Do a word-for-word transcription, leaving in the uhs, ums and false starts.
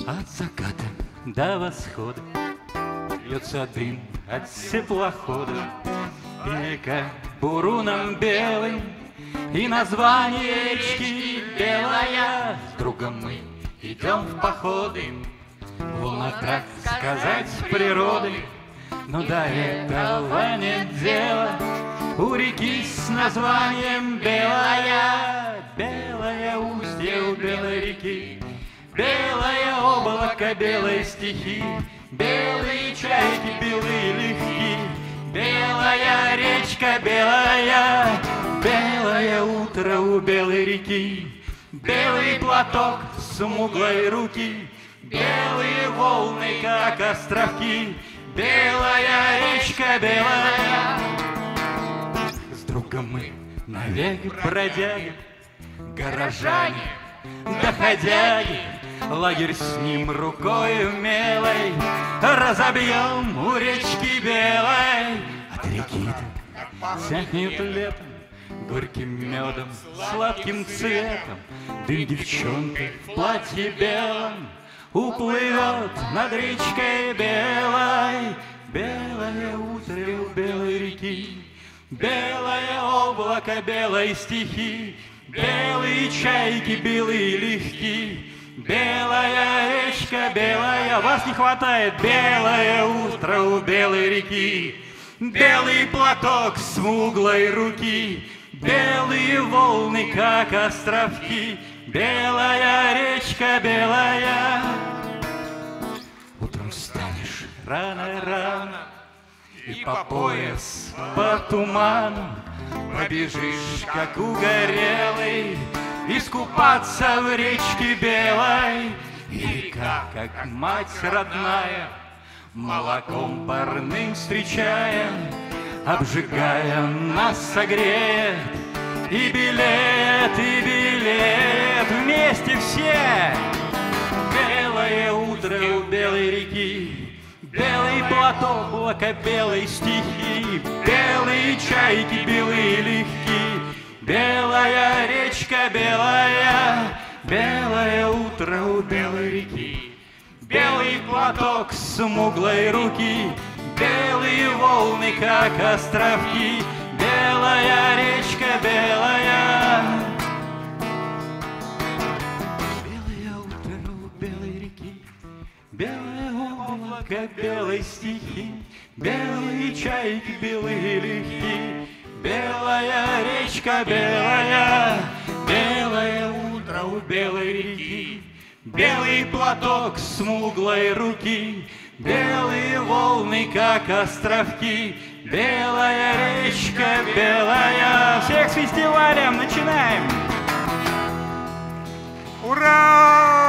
От заката до восхода льется дым от теплохода, и река буруном белым, и название речки белая. С другом мы идем в походы, в лунах, так сказать, природы, но до этого нет дела. У реки с названием белая, белое устье у белой реки, белое облако, белые стихи, белые чайки, белые легки, белая речка, белая, белое утро у белой реки, белый платок смуглой руки, белые волны, как островки, белая речка, белая. С другом мы навек бродяги, горожане, доходяги, лагерь с ним рукой умелой разобьем у речки белой. От реки-то тянет летом горьким медом, сладким цветом. Дым девчонка в платье белом уплывет над речкой белой. Белое утро у белой реки, белое облако, белые стихи, белые чайки, белые легки, белая речка, белая. Вас не хватает. Белое утро у белой реки, белый платок смуглой руки, белые волны, как островки, белая речка, белая. Утром встанешь рано-рано и по пояс по туману побежишь, как угорелый, искупаться в речке белой. И река, как мать родная, молоком парным встречая, обжигая нас согреет, и белеет, и белеет вместе все. Белое утро у белой реки, белый платок, облако, белые стихи, белые чайки, белые легки, белая речка, белая, белое утро у белой реки, белый платок смуглой руки, белые волны, как островки, белая речка, белая. Белое утро у белой реки, белое облако, белые стихи, белые чайки, белые легки, белая речка, белая. Белое утро у белой реки, белый платок смуглой руки, белые волны, как островки, белая речка, белая. Всех с фестивалем! Начинаем! Ура!